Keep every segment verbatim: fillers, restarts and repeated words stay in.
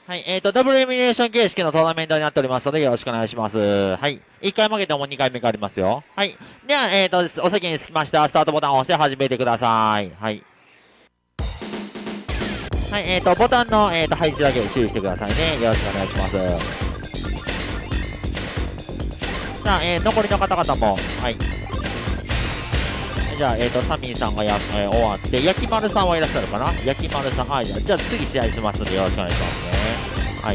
はい、えっ、ー、と、ダブルエミュレーション形式のトーナメントになっておりますので、よろしくお願いします。はい。いっかい負けてもにかいめがありますよ。はい。では、えっ、ー、と、お席につきましたら、スタートボタンを押して始めてください。はい。はい、えっ、ー、と、ボタンの、えっ、ー、と、配置だけ注意してくださいね。よろしくお願いします。さあ、えー、残りの方々も、はい。じゃあ、えっ、ー、と、サミーさんがや、えー、終わって、焼き丸さんはいらっしゃるかな？焼き丸さん、はい。じゃあ、次試合しますので、よろしくお願いしますね。はい。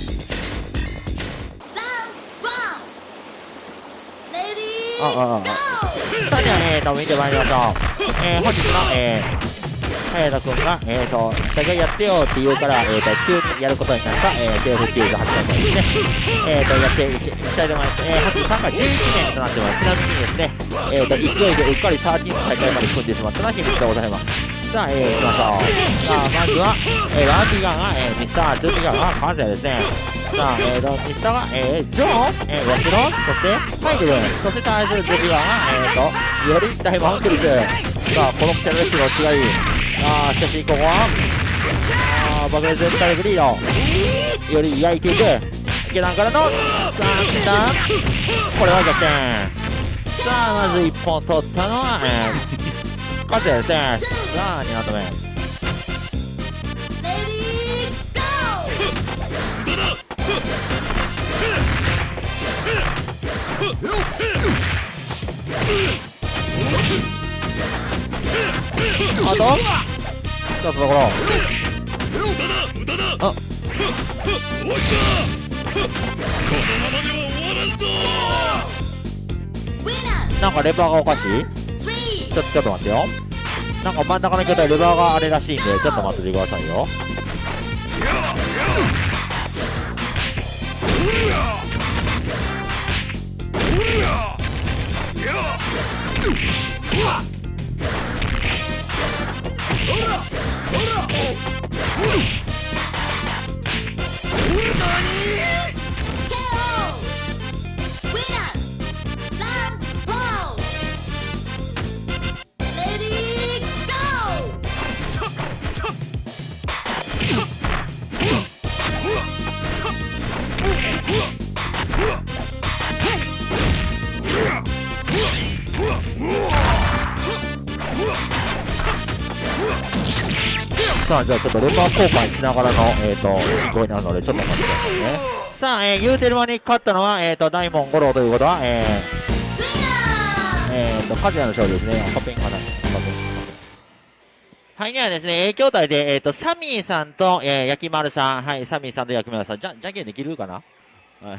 ああ、ああ。さあ、では、えーと、見てまいりましょう。えー、本日の、えー、早田くんが、えーと、大会やってよって言うから、えーと、急にやることになった、えー、セーフティーが始まったんですね。えーと、やっていきたいと思います。えー、本日さんがじゅういちねんとなってます。ちなみにですね、えーと、勢いでうっかりさんじゅうの大会まで組んでしまったのは秘密でございます。さあ、えー、行きましょう。さあ、まずは、えー、ランビガンが、えー、ミスター、ツービガンがカズヤですね。さあ、えーと、ミスターが、えー、ジョーン、えー、ヤシロ、そして、ハイドル、そして対するツービガンが、えーと、より大マウントリス。さあ、このキャラレッシュの違い。あー、しかし、ここは、あー、爆裂全体力リード。より焼いていく。下段からの、さあ、下段。これは逆転。さあ、まずいっぽん取ったのは、えー、カズヤですね。さあ、にラウンド目。あとちょっとところあなんかレバーがおかしいちょっとちょっと待ってよなんか真ん中の巨体レバーがあれらしいんでちょっと待っててくださいよさあ、じゃあちょっとレバー交換しながらの、えっ、ー、と、進行になるので、ちょっと待ってくださいね。さあ、えー、言うてる間に勝ったのは、えっ、ー、と、大門五郎ということは、えー、えっ、ー、と、カズヤの勝利ですね。カペンかな。カペン。はい、ではですね、兄弟で、えっ、ー、と、サミーさんと、えー、焼き丸さん、はい、サミーさんと焼き丸さん、じゃ、じゃんけんできるかなはい。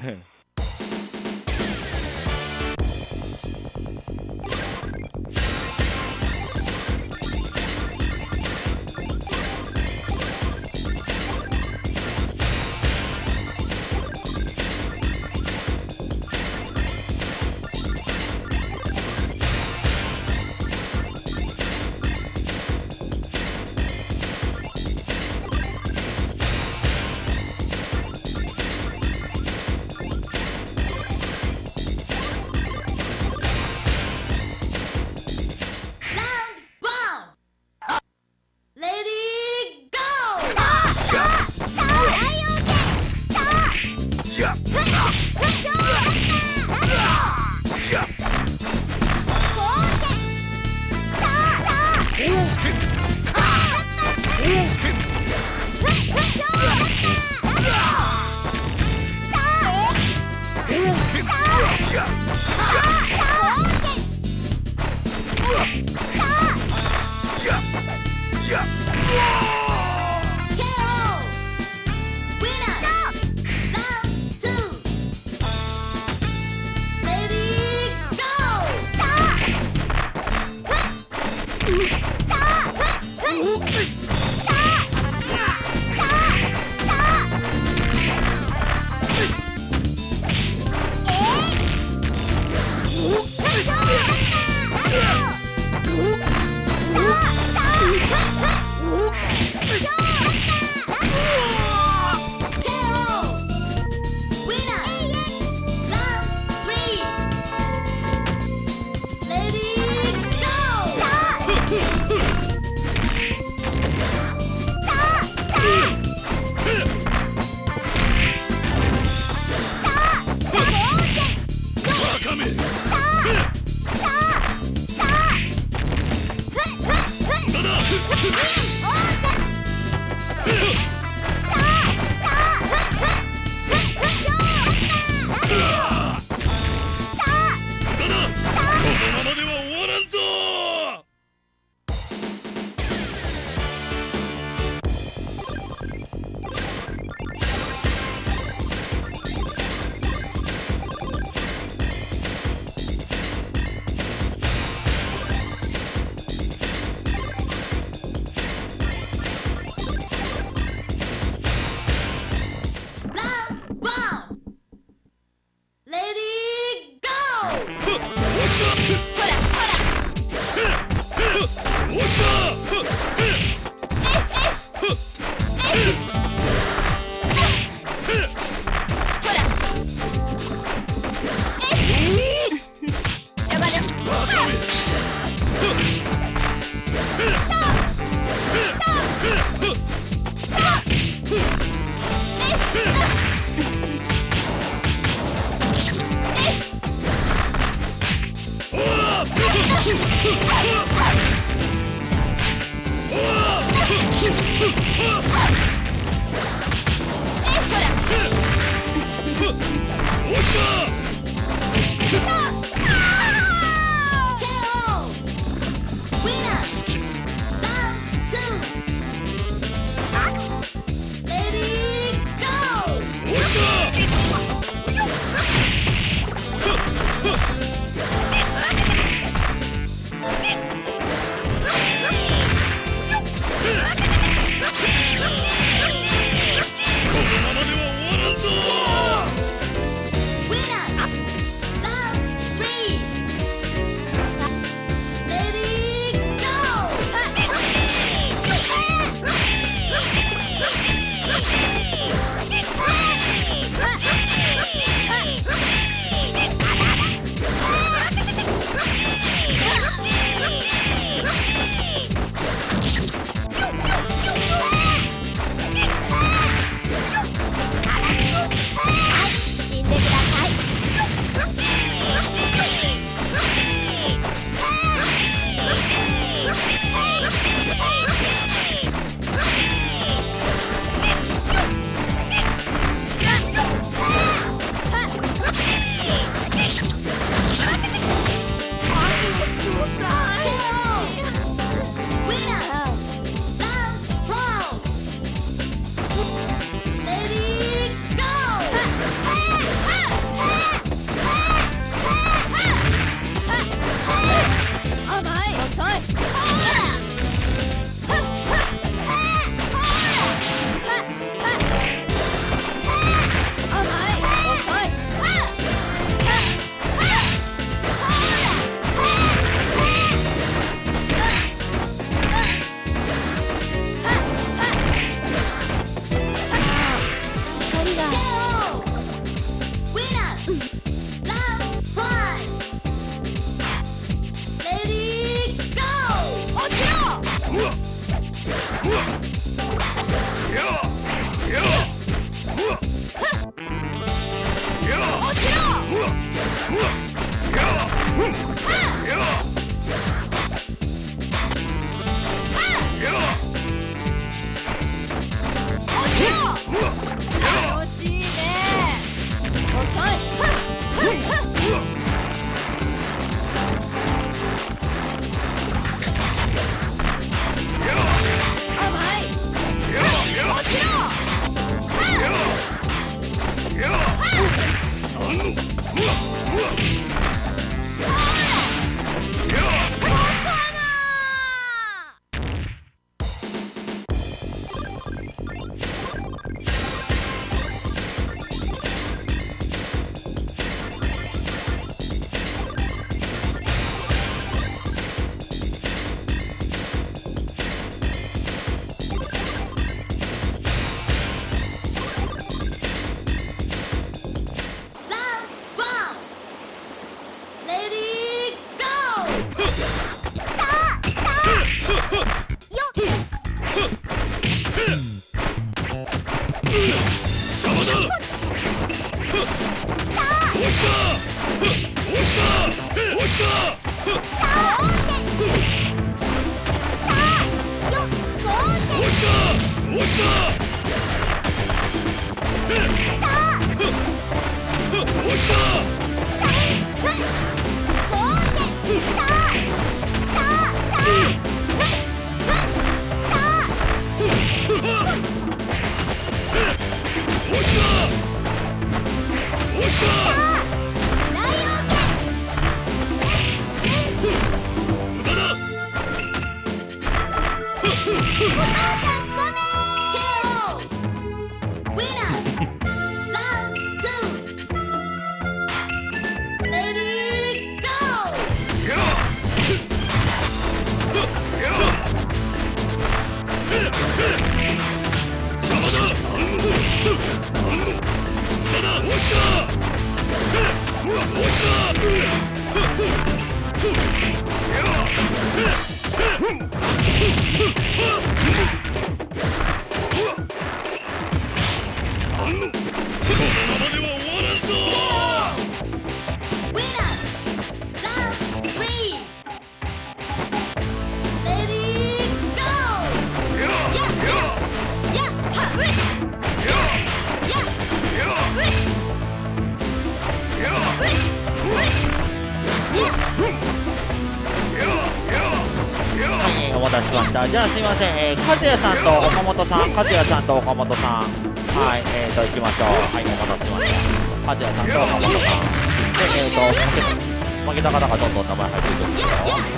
お待たせしました。じゃあすいません、えー、和也さんと岡本さん、和也さんと岡本さん、はい、えーと、行きましょう。はい、お待たせしました。和也さんと岡本さん。で、えーと、負けます。負けた方がどんどん名前入っていくんですよ。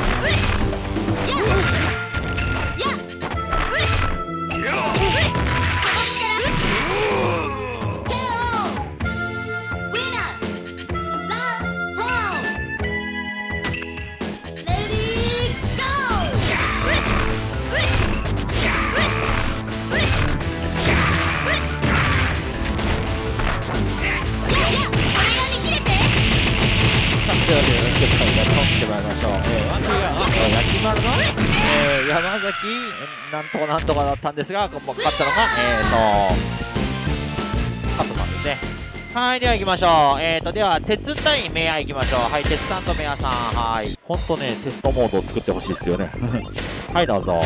というわけでね、結果にやってまいりましょう。えー、ワンピーが、えー、焼き丸の、えー、山崎なんとかなんとかだったんですが、勝ったのが、えーと、カットさんですね。はい、では行きましょう。えーと、では、鉄対メア行きましょう。はい、鉄さんとメアさん。はい。ほんとね、テストモードを作ってほしいですよね。はい、どうぞ。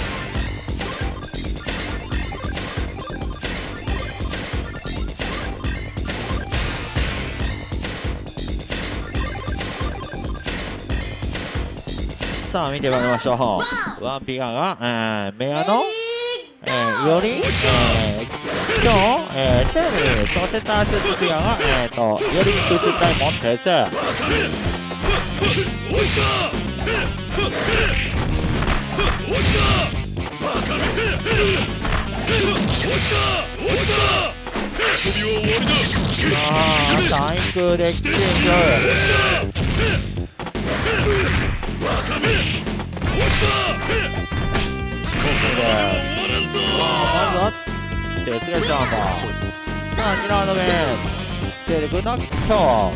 さあ見てまいりましょう。ワンピガーが、えー、メアの、えー、より、えー、今日、えー、チェリー、そしてターススピアが、えーと、より鉄対モンテツ。あー、対空できてる。まずは鉄がちゃうんだ。さあにラウンド目テレクナット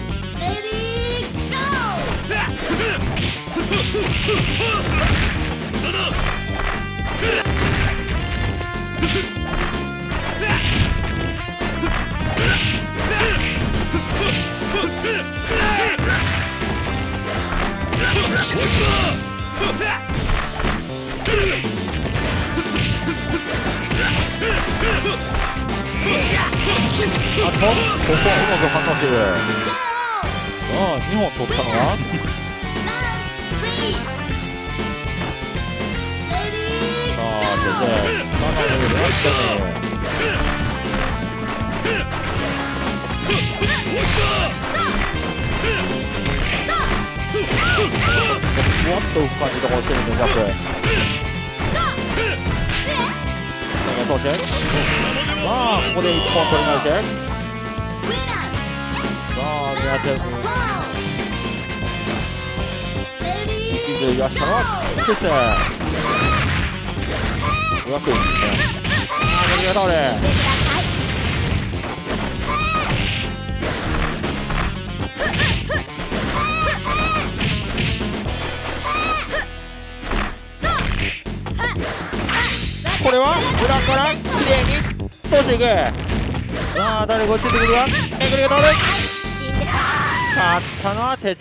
あと、ここうまく反応してる。さあ、にほん取ったのがさあ、出て、さあ、レベルあったね。ふわっと浮く感じでこうしてるんで、ジャンプ。通して、さあここでいっぽん取り返して、さあにひゃくに息ずい出したのはキスうまくいいですね。ああ、右が倒れ、これは裏からきれいに通していく。さあ誰こっち出てくるか。めぐりが通る。勝ったのは鉄。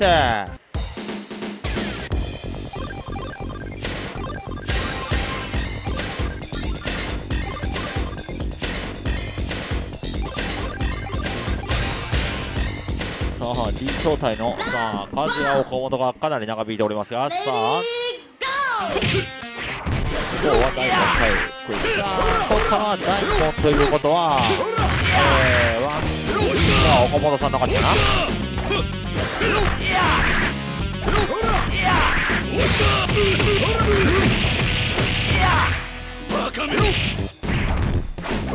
さあ D 筐体のさあ和也岡本がかなり長引いておりますが、さあ今日は大門対クイズ。さあここからは大門ということはえーワンピーは岡本さんの勝ちかな。 バカめろ。こ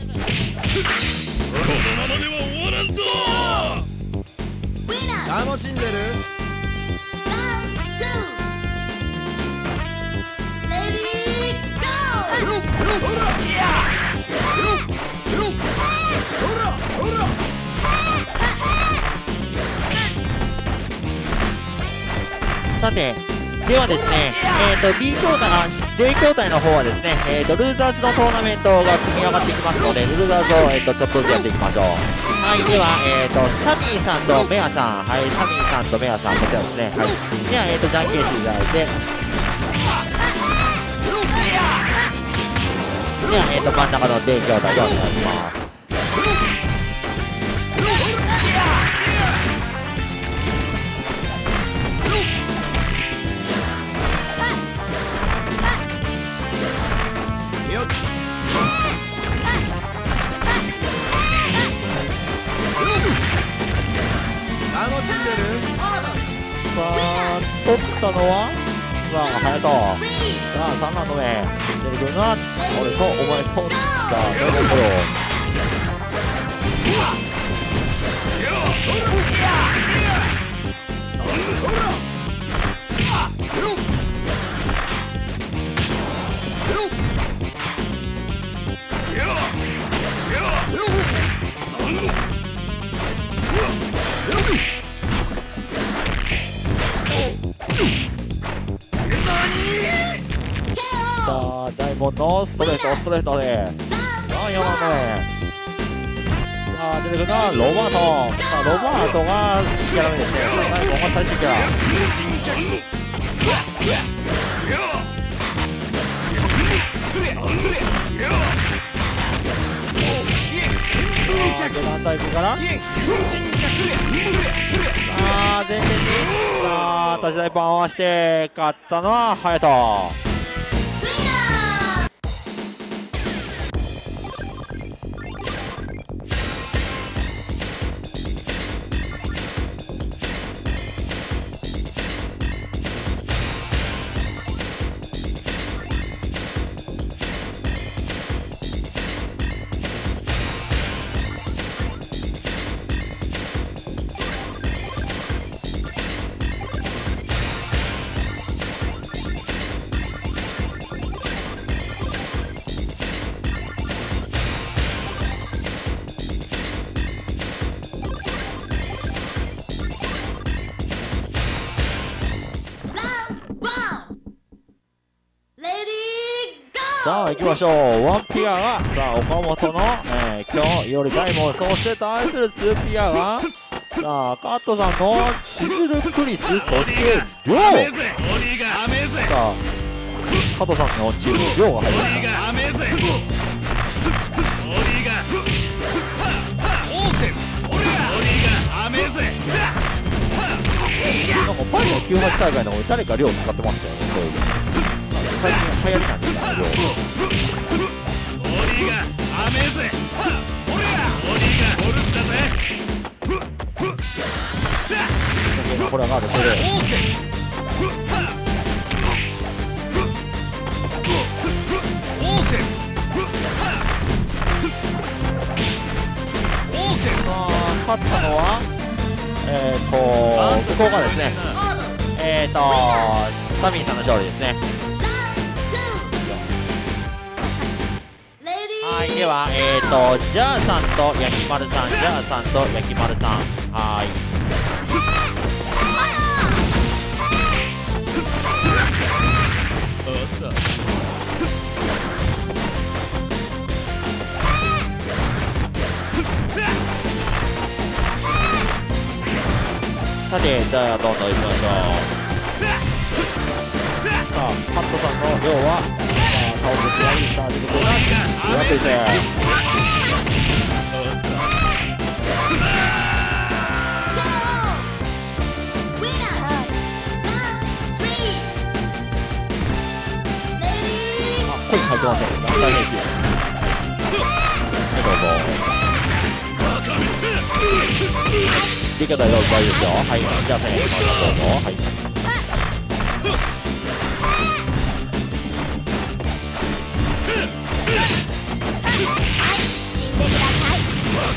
のままでは終わらんぞ。楽しんでる？ さてではですね、えー、と B 筐体、あ D 筐体の方はですね、えー、とルーザーズのトーナメントが組み上がっていきますので、ルーザーズを、えー、とちょっとずつやっていきましょう。はい、では、えー、とサミーさんとメアさん、はい、サミーさんとメアさん、こちらですね。はい、では、えー、とじゃんけんしていただいて、では、えー、と真ん中の D 筐体でお願いします。 楽しんでる？ さあ取ったのはさあ隼人。さあさんラウンド目出てくるのは俺とお前と。さあドラゴンボロー。さあ大門のストレートストレートでさあよんラウンド目。さあ出てくるのはロバート。さあロバートがキャラ目ですね。大門が最終キャラ。下段タイプからさあ前線にさあ立ち台パン合わせて勝ったのは隼人。さあ行きましょう。ワンピアがさあ岡本の、えー、今日より大門、そして対するツーピアがさあカットさんのシズルクリス、そしてリョウ。さあカットさんのチームリョウが入りました。なんかパリのきゅうじゅうはち大会の方に誰かリョウ使ってましたよね。そういう最近流行りなんですけど、これはガードする。さあ勝ったのはえっ、ー、と向こうがですね、えっ、ー、とサミーさんの勝利ですね。はい、では、えーと、ジャーさんと焼き丸さん、ジャーさんと焼き丸さん、はーい。 さて、じゃあどんどんいきましょう。さあ、ハットさんの量は、さあ、倒すつらい、さあ、出てくるな。やっていて。あ、コイン入ってません。大変ですよ。はい、どうぞ。理解大丈夫ですよ。はい、じゃあせんえんいきましょう。どうぞ。はい。 死んでください。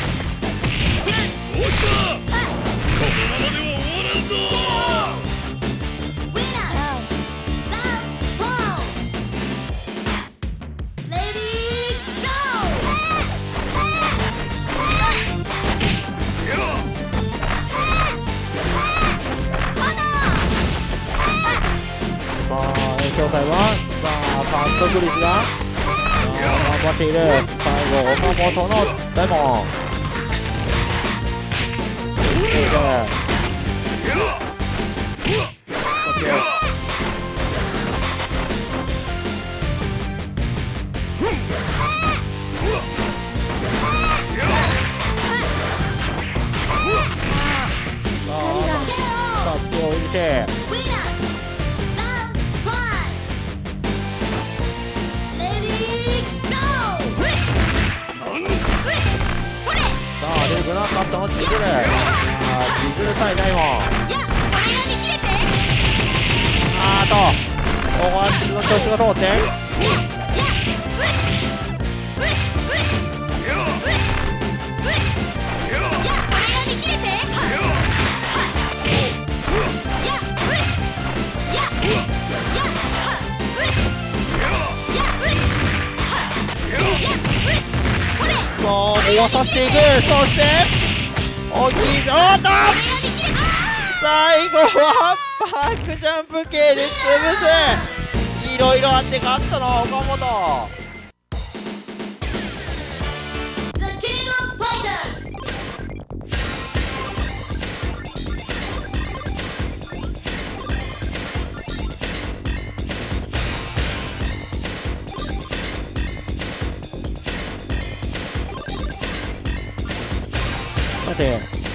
どうしたこのままでは終わらんぞ。 ウィナーラウンドフォーレディーゴさあ、影響隊は、さあ、監督率が、さあ、頑張っている。最後、岡本の大門。いいね。オッケー。さあ、手を入れて。 ウィナーラウンドファイブレディーゴーそれさあ、出てくるな、カットのチズル。さあ、チズル対大門。 いや、これができれてあーと、ここはチズルの調子が通って。 いや、いや、ウィッウィッウィッウィッいや、これができれていや、ウィッいや、いや、ウィッいや、ウィッいや、ウィッこれさあ、終わさせていく。そして、大きい、おーっと最後はバックジャンプ系で潰す。いろいろあって勝ったの岡本。 The King of Fighters! さて、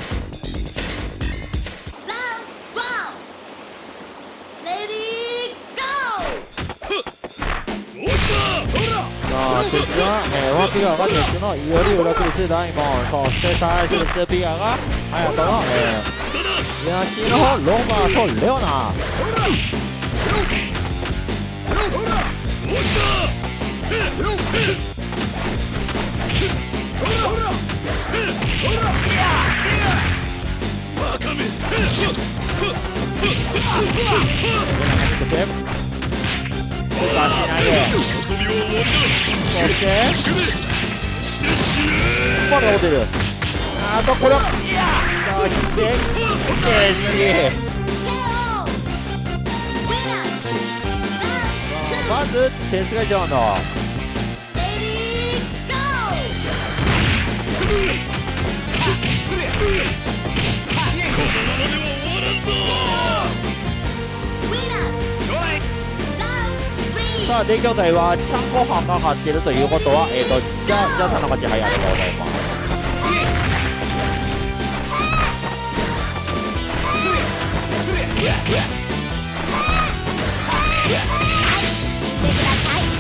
さあ、敵は、えー、ワンピガーが鉄のイオリウラクリス大門、そして対するツーピガーがハヤトの、えー、ヤシのロバート・レオナ。 どうしたバカめそしてスーパーしないで、 遊びは終わりだそしてして死ねまだ落ちる。あとこれを、いやー、さあ、引いて、ケージ。まず、鉄が一番だ。 このままでは終わらんぞさあ、電筐体はちゃんこ飯が勝っているということは、えーと、じゃあ、じゃあさんの勝ち、はい、ありがとうございます。 死んでください。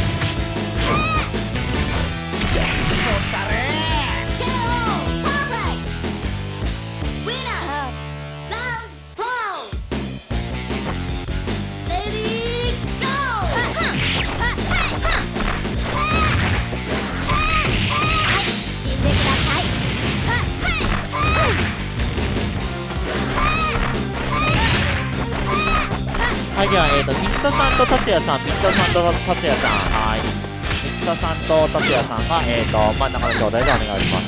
はい、では、えーと、水田さんと達也さん、水田さんと達也さん、はい。水田さんと達也さんが、えーと、真ん中の兄弟でお願いします。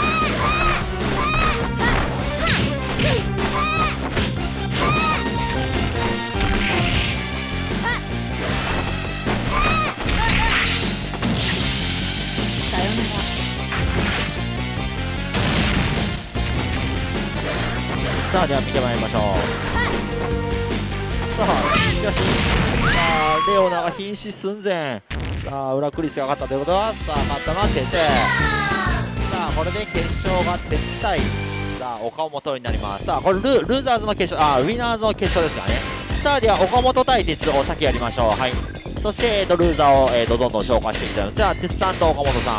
さよなら。 ささあでは見てまいりましょう。さあしかし、さあレオナが瀕死寸前。さあ裏クリスが勝ったということは、さあ勝ったのは鉄。さあこれで決勝が鉄対さあ岡本になります。さあこれ ル, ルーザーズの決勝、あウィナーズの決勝ですからね。さあでは岡本対鉄を先やりましょう。はい。そして、えー、とルーザーを、えー、とどんどん紹介していきたいので、じゃあ鉄さんと岡本さん、はい。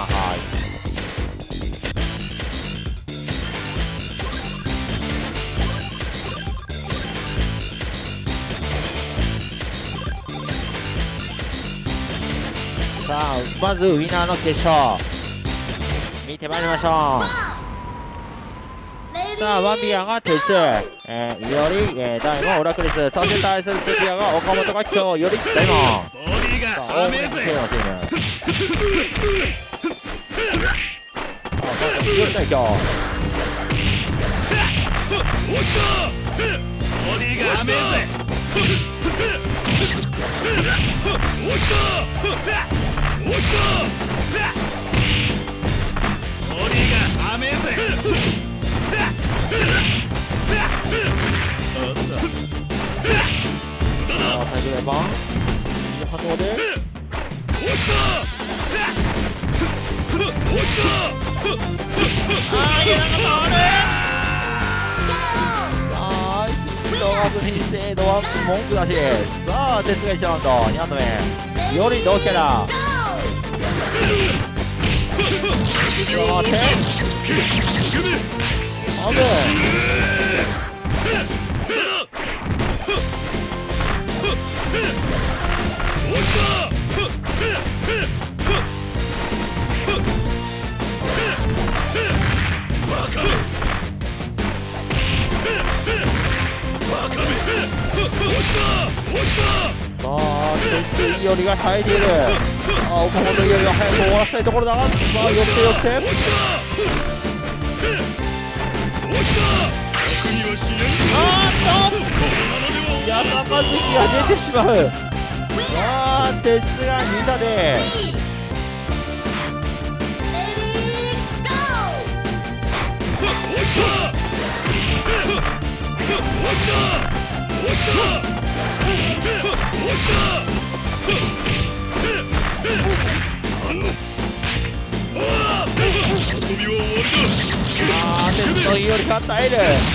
さあまずウィナーの決勝見てまいりましょう。さあワンビアが鉄、えー、より、えー、大門裏クリス、そして対する鉄矢が岡本が今日より大門。さあ大門のチーム。さあまずより対強。タイトル版いい反応であーいやなんか触る。さあヒットオフに精度は文句だし。さあ鉄がいちラウンドにラウンド目より同キャラ回ってハブさあ鉄いよりが耐えている。ああ岡本いよりが早く終わらせたいところだが、さあ寄って寄ってあーっと矢坂月が出てしまう。さあ鉄がに打であー鉄のいいよりが耐える。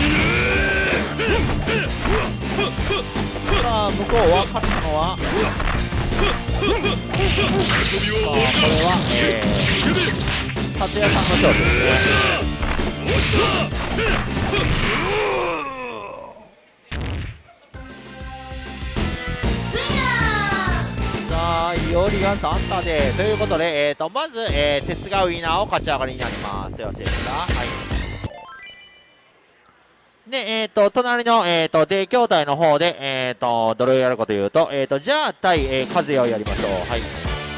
さあ向こうは勝ったのはさあこれは、えー、達也さんの勝負ですね。さあいよりがさん打でということで、えー、とまず、えー、鉄がウィナーを勝ち上がりになります。よろしいですか。はい。で、えっ、ー、と、隣の、えっ、ー、と、デイ筐体の方で、えっ、ー、と、どれをやるかというと、えっ、ー、と、じゃあ、対、えー、風をやりましょう。はい。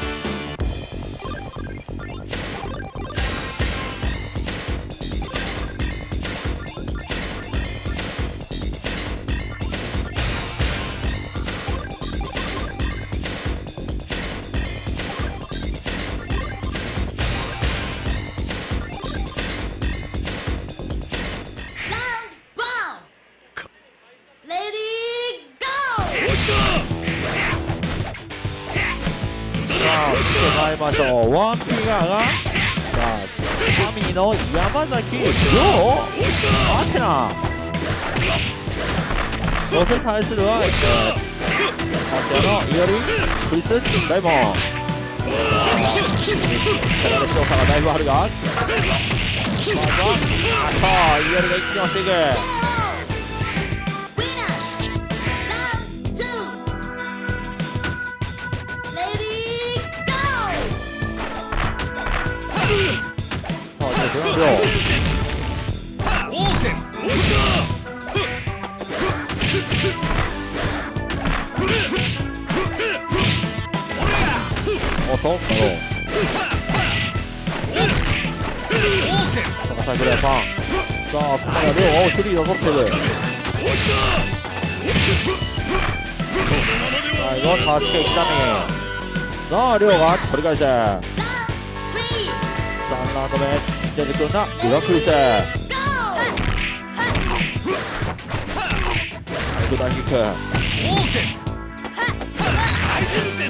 ましょう。ワンピガーがさあサミの山崎亮アテナ、そして対するはこちらのイオリクリスダイモン。力で勝差がだいぶあるが、まずはあとイオリが一気に押していく。よおっと高さぐらいパン。さあここから両青スリーを取ってる。最後タッチケーキダミー。さあ両が取り返せ。さんラウンド目出てくるな裏クリス。さ空大キック。 オーケー大人絶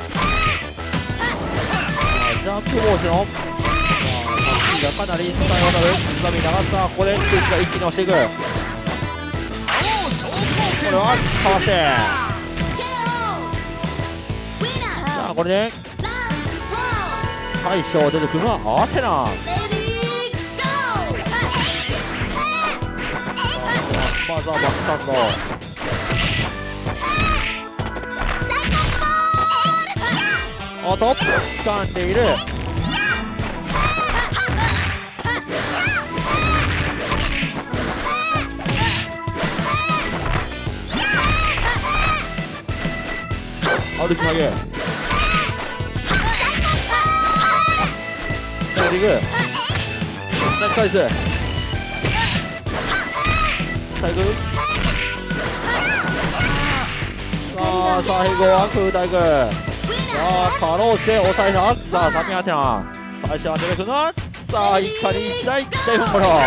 ジャンプ帽子のタッチがかなり伝え渡る津波長さ。ここでスイッチが一気に押していく。これはかわして、さあこれで大将出てくるのはアテナ。まずはバックサンド。おっと掴んでいる。歩き曲げナイスイグナイス返す。最後さあ最後は空大君。さあかろうして抑えた。さあサミアテナ最初は出てくるな。さあ一家に一台大本物。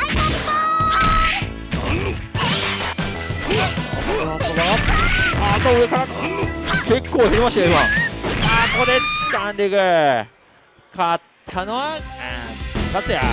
あと上から結構減りましたよ今。あここで掴んでいく。勝ったのは勝也。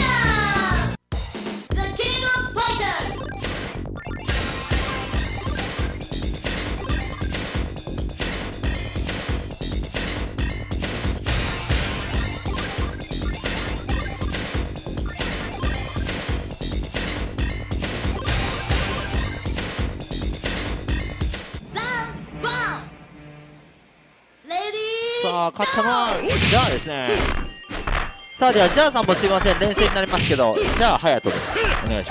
さあ勝ったのはじゃあですね。さあではジャーさんもすいません連戦になりますけど、じゃあ隼人でお願いします。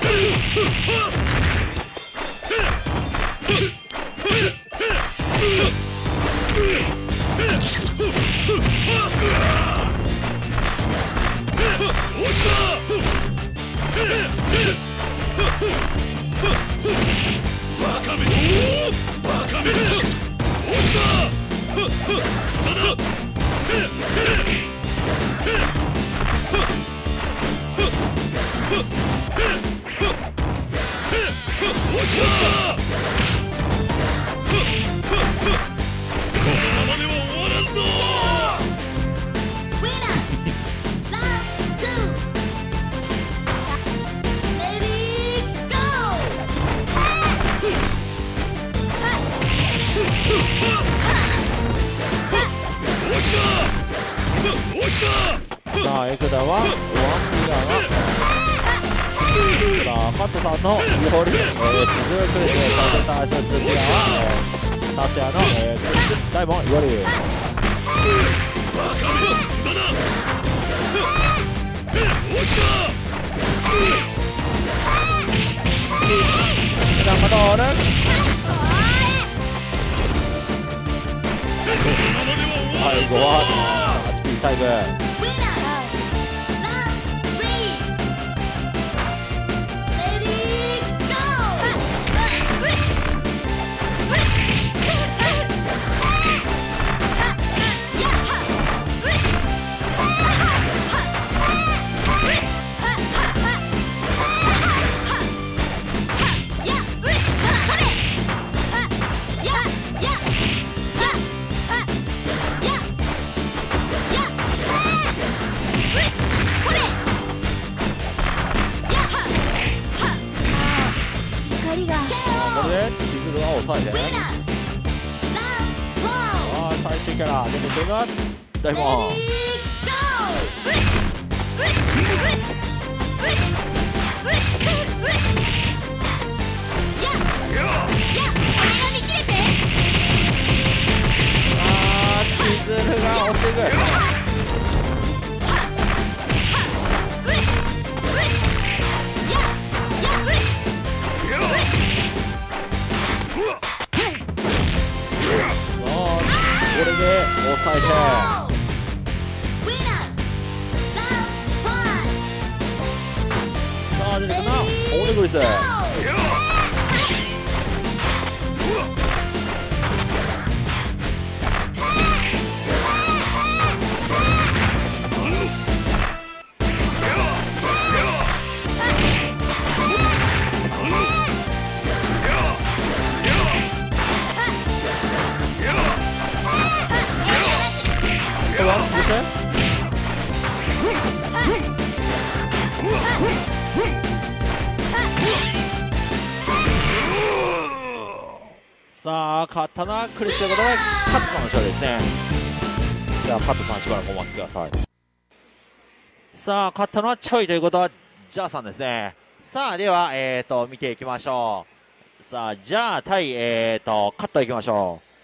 バカめバカめ押したさあエクダはワンピアがさあカットさんのより、えー、続くでさせたアシストピアは、えー、タスヤの、えー、大門よりなんか通る。最後はスピードタイム。これでシズルは抑えて、あー最終キャラ出てくるのは大門。あーシズルが押していく。これで抑えて、さあ出てくるなオールグリス。さあ勝ったのはクリスということでカットさんの勝利ですね。ではカットさんしばらくお待ちください。さあ勝ったのはちょいということはジャーさんですね。さあではえーと見ていきましょう。さあじゃあ対えーとカットいきましょう。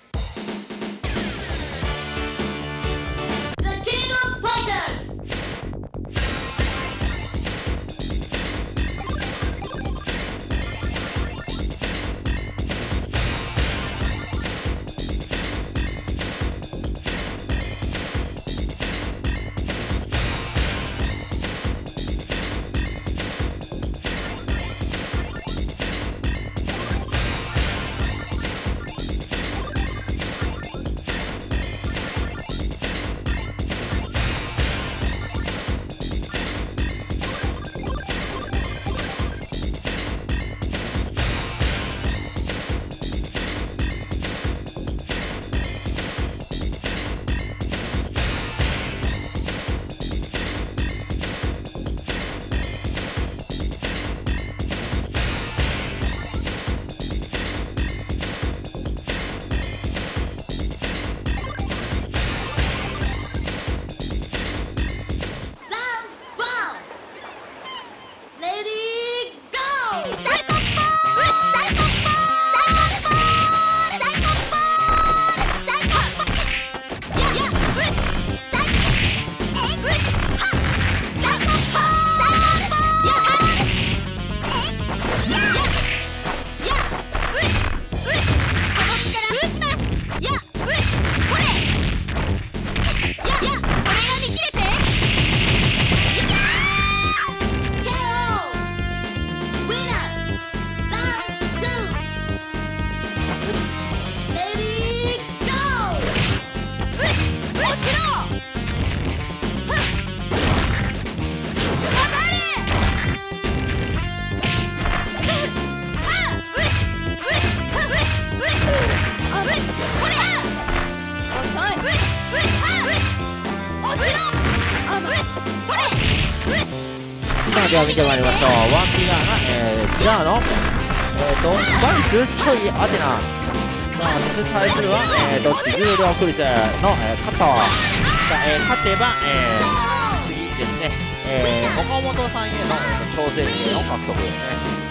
では見てまいりましょう。ワンピガーが、えー、ジャーの、えー、とバイスちょいアテナ。さあそして対するは、えー、と重量クリスの、えー、カット。さあ、えー、勝てば、えー、次ですね、えー、岡本さんへの、えー、挑戦権を獲得ですね。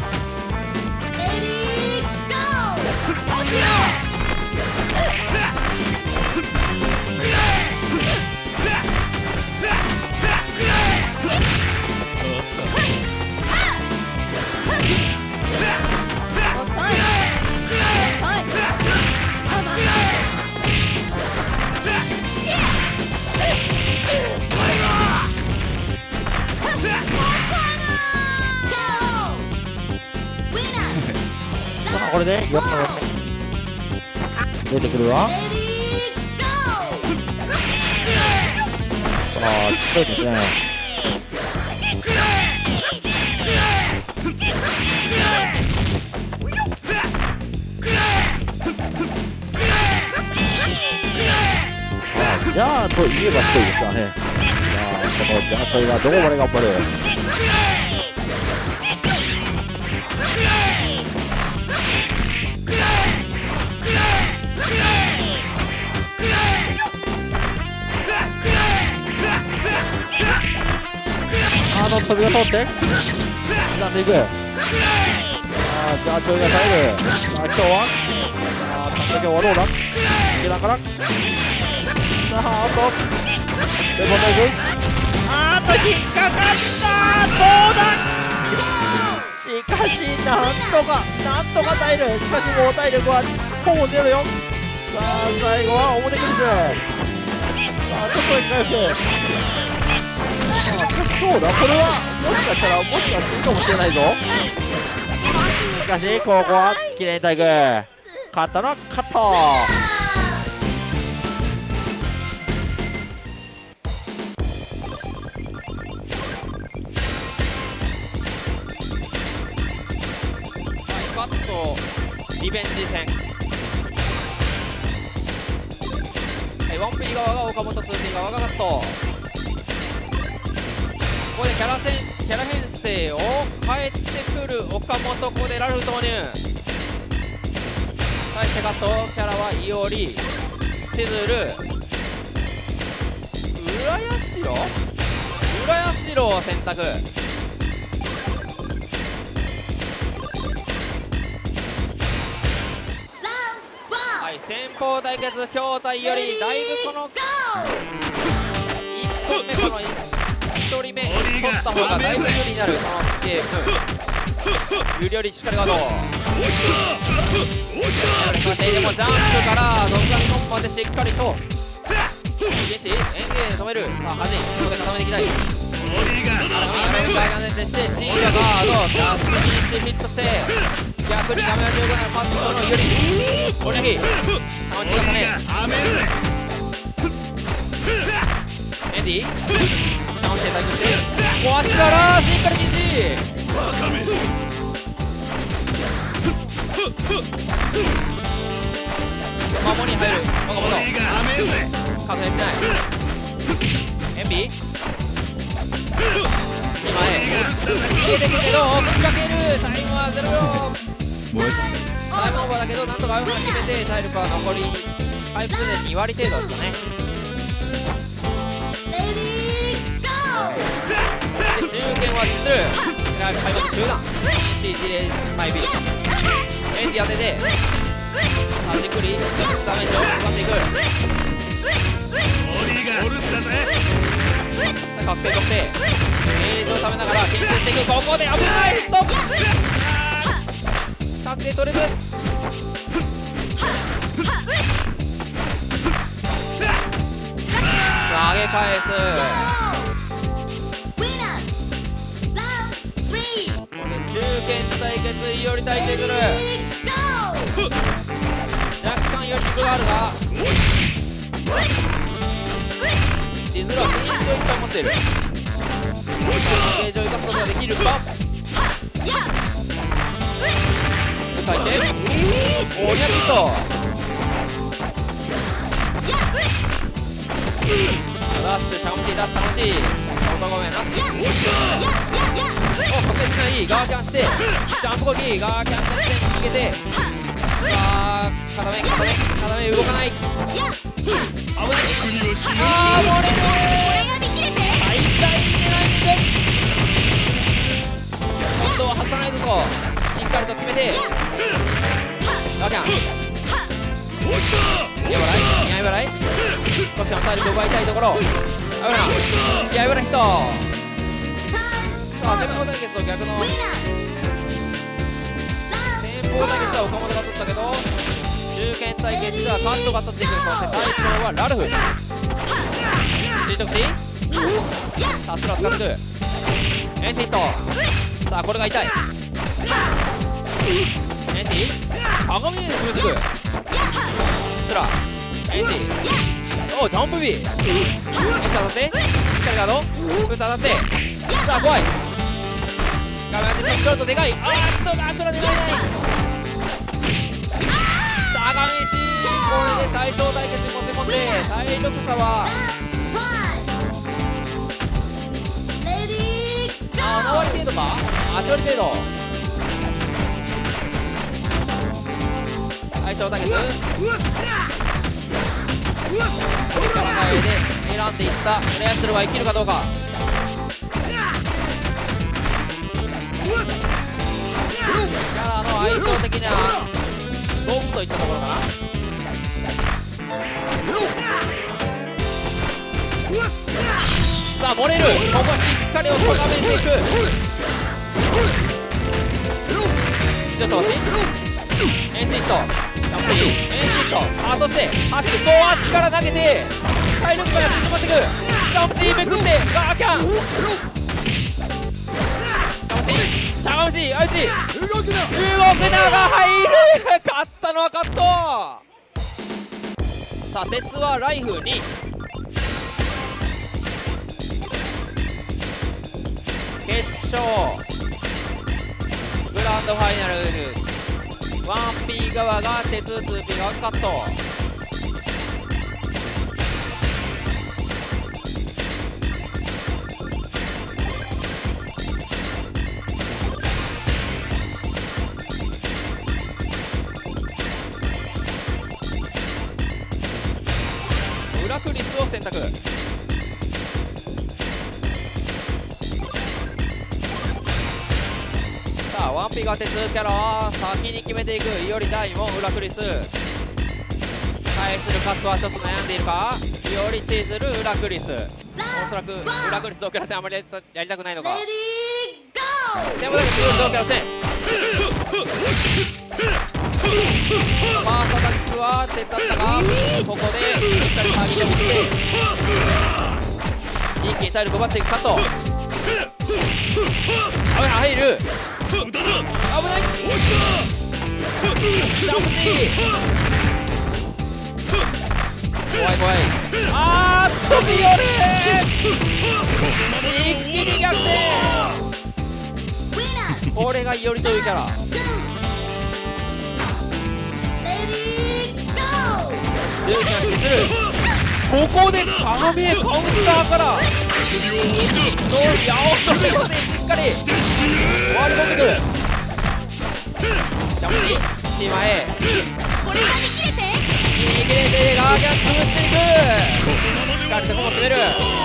これでよっか出てくるわ。ああ強いですね。ああじゃあといえば強いですからね。さあこのジャートイがどこまで頑張る。あの飛びを通って刻んでいく。ああじゃあちょいが耐える。さあ今日はさあ今日はどうだ池田からさああとでも大丈夫。あーっと引っかかったどうだ。しかしなんとかなんとか耐える。しかしもう体力はほぼゼロよ。さあ最後は表クリス。さあちょっと回復。しかしそうだこれはもしかしたらもしかするかもしれないぞ。しかしここは記念体育勝ったのはカット。カットリベンジ戦、はい、ワンピー側が岡本、ツーピー側がカット。ここでキャラ戦キャラ編成を変えてくる岡本。ここでラルフ投入。対対してカットキャラはイオリ、千鶴、浦安城浦安城を選択。はい、先方対決京対よりだいぶこのいっぽんめこのひとりめ取った方がだいぶ有利になるこのゲーム。有利よりしっかりガード。でもジャンプからドッグラミ突破でしっかりと原始エンゲーで止める。さあ端ここで固めていきたい。ガードしてシーがガード逆にシフィットして逆に画面がじゅうごなのパットの有利攻撃楽しいですね。エンディ倒して対空して壊しからしっかり禁止。守りに入るもともと加勢しないエンビ今へ消えてくけど追っかける。タイムはゼロよ。タイムオーバーだけどなんとかアウト決めて体力は残り回復でに割程度ですかね。で中堅は実る開幕中断 シージー レースマイビルエンディ当ててさあじっくりダメージを奪っていく。確定取ってゲージをためながら牽制していく。ここで危ないヒット確定取れず。さあ上げ返す。これ中堅対決いより対決する。若干より軸があるがディズルはゲージを一回持っている。ゲージを生かすことができるか。書いておおニャピットダッシュしゃがむしダッシュしゃがむしオートごめんなし。お確定しないガーキャンしてジャンプ攻撃ガーキャン前線に向けてさあ片目片目片目動かない。危ない。あー漏れる。最大狙いで今度は外さないぞとしっかりと決めてガーキャン見合い払い見合い払い少しの体力を奪いたいところ。危ない見合い払いヒット。さあ先方対決と逆の先方対決は岡本が取ったけど中堅対決ではカットが取っていく。そして対象はラルフ垂直しさあスラ使ってくエンシヒット。さあこれが痛いエンシ鏡でつぶすぐスラエンシおジャンプビーエンシ当たってしっかりガードブーツ当たってさあ怖い画面当ててちょっとでかい。あーっとガークラ狙えない。さあ画面しこれで対象対決に持って込んで体力差はなな割程度かはち割程度。対象対決考えで選んでいった浦安ルは生きるかどうか。キャラの相性的には五分といったところかな。さあ漏れる。ここしっかりをとがめていく。ちょっと惜しいエンスヒットエンスヒット。あそして足と足から投げて体力がやって止まっていく。ジャンプシーめくってガーキャンしゃがむしあいち動くなが入る。勝ったのはカット。さあ鉄はライフに決勝グランドファイナル ワンピー 側が鉄 ツーピー 側カット。 く。さあワンピが鉄キャラ先に決めていくいおりだいもん裏クリス。対するカットはちょっと悩んでいるか。いおりチーズル裏クリス。おそらく裏クリス同キャラ戦あまりやりたくないのか。セムダクス同キャラ戦ファーストアタックは手伝ったが、ここでしっかりターゲットを見つけ一気に体力奪っていくカット。あぶない入る。危ない。ジャンプシー怖い怖い。あーっとビオレ一気に逆転。これがイオリというキャラ。ルーキャンしてくる。ここでサメカウンターからそうヤオトリまでしっかり割り込んでくる。ジャンプシーシーマへこれが見切れて逃げてガーギャン潰していく。しっかりとこも詰める。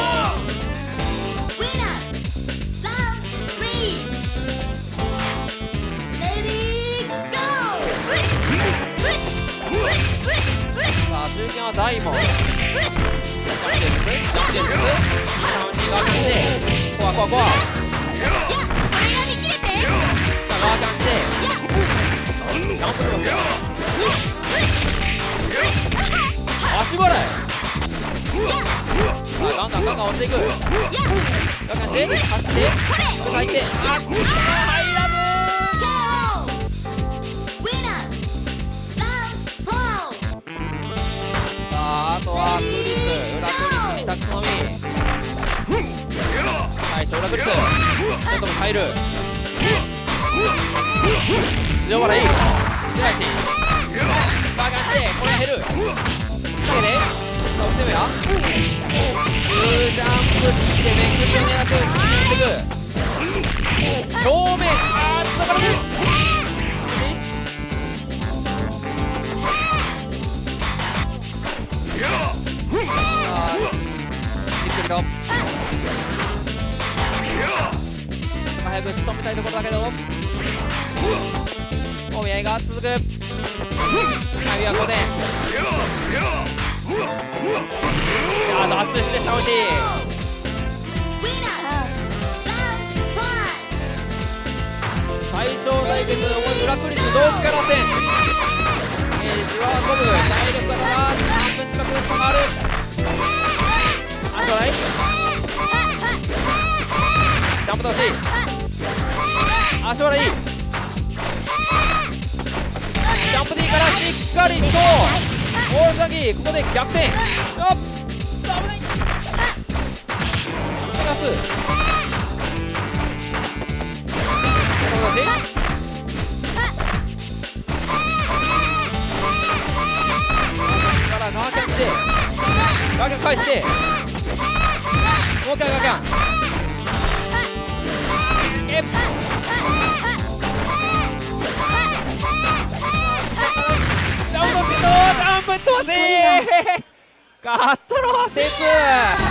さあ中堅はダイモンジャンプですジャンプです。サウンジガーキャンしてコアコアコア。さあガーキャンしてジャンプクロス足払い。さあガンガンガンガン押していく。ガンガンして走って入ってあっ入らず。あとはクリス裏クリスに択のみ最初裏クリスちょっとも入る。強払い強いしバーガンしてこれが減るだけで押してみやツージャンプにでめくって狙っていく正面あーっとだからねじっくりと早く仕留めたいところだけどお見合いが続く。ナビはごてんあ脱出してシャオティ最小対決裏クリス同期から戦ゲージは五分体力からは半分近く差がある。あとないジャンプ倒し足払いジャンプ D からしっかりと大崎ここで逆転。あっ危ないプラスからガーキャンしてガーキャン返してもう一回ガーキャンえっジャンプ飛ばしガットロー鉄